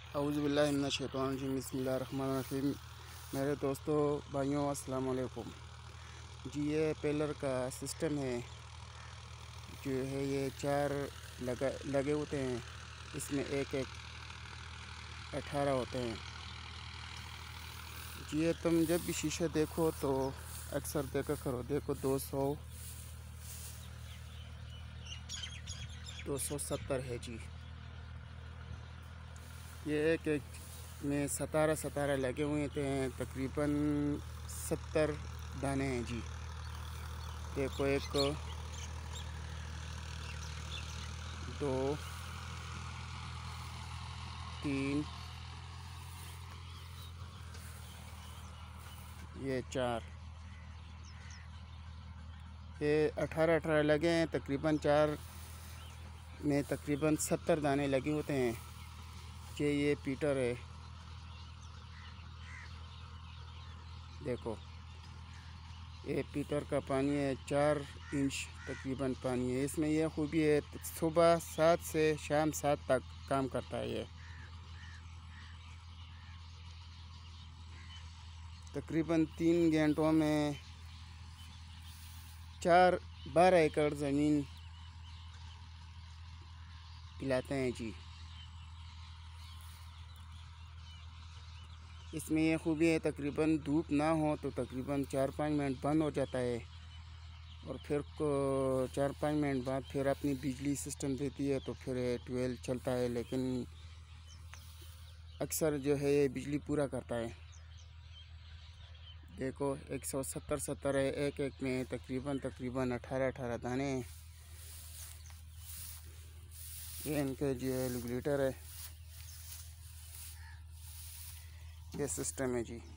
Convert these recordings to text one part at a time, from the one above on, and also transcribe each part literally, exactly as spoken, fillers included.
औज़ुबिल्लाहि मिनश्शैतानिर्रजीम बिस्मिल्लाहिर्रहमानिर्रहीम। मेरे दोस्तों भाइयों अस्सलाम वालेकुम जी। ये पिलर का सिस्टम है जो है, ये चार लगा लगे होते हैं। इसमें एक एक अठारह होते हैं जी। ये तुम जब भी शीशे देखो तो अक्सर देखा करो। देखो दो सौ दो सौ सत्तर है जी। ये एक एक में सतारह सतारह लगे हुए थे, तकरीबन सत्तर दाने हैं जी। देखो एक दो तीन ये चार, ये अठारह अठारह लगे हैं। तकरीबन चार में तकरीबन सत्तर दाने लगे होते हैं जी। ये पीटर है, देखो ये पीटर का पानी है, चार इंच तकरीबन पानी है इसमें। यह खूबी है, सुबह सात से शाम सात तक काम करता है। ये तकरीबन तीन घंटों में चार बारह एकड़ ज़मीन पिलाते हैं जी। इसमें यह खूबी है, तकरीबन धूप ना हो तो तकरीबन चार पाँच मिनट बंद हो जाता है और फिर चार पाँच मिनट बाद फिर अपनी बिजली सिस्टम देती है तो फिर ट्वेल्व चलता है। लेकिन अक्सर जो है ये बिजली पूरा करता है। देखो एक सौ सत्तर सत्तर है, एक एक में तकरीबन तकरीबन अठारह अठारह दाने हैं। ये इनके जो है रेगुलेटर है, ये सिस्टम है जी।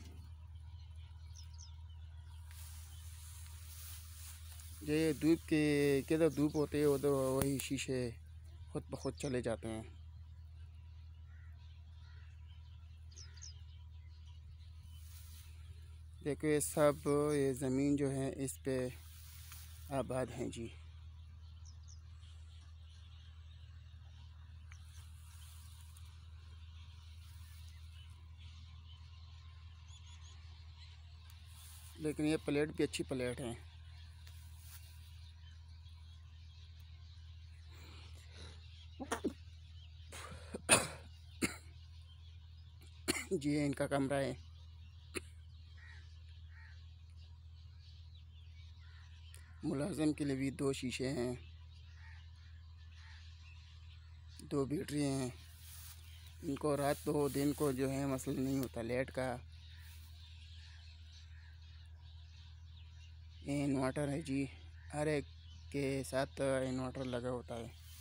ये धूप के किधर धूप होते है उधर वही शीशे खुद ब खुद चले जाते हैं। देखो ये सब ये ज़मीन जो है इस पे आबाद हैं जी। लेकिन ये प्लेट भी अच्छी प्लेट है जी। ये इनका कमरा है, मुलाजिम के लिए भी दो शीशे हैं, दो बैटरी हैं। इनको रात को दिन को जो है मसला नहीं होता लाइट का। ये इन्वर्टर है जी, हर एक के साथ इन्वर्टर लगा होता है।